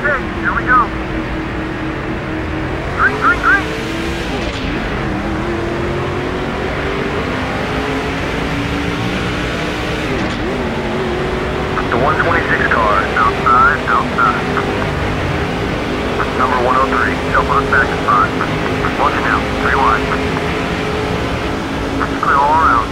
Okay, here we go. Green, green, green. The 126 car, outside, outside. Number 103, jump on back in 5. Watch it now, 3 wide. Clear all around.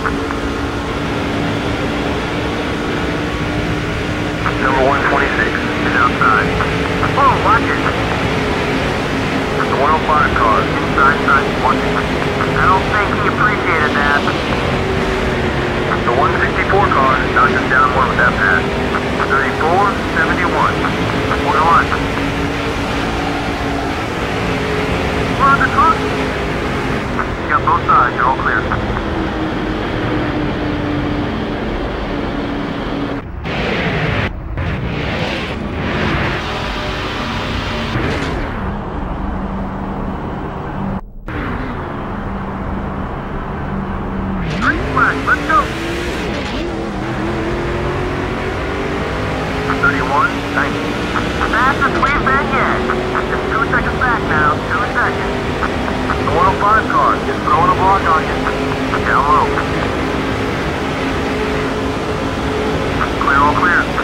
Number 126 is outside. Whoa, watch it. The 105 car, inside, side, watch it. I don't think he appreciated that. The 164 car knocked us down one with that pass. 34-71. Order line. We're on the truck. You got both sides, you're all clear. Green flag, let's go. 31, 90. Fastest we've been yet. Just 2 seconds back now, 2 seconds. The 105 car is throwing a block on you. Down low. Clear, all clear.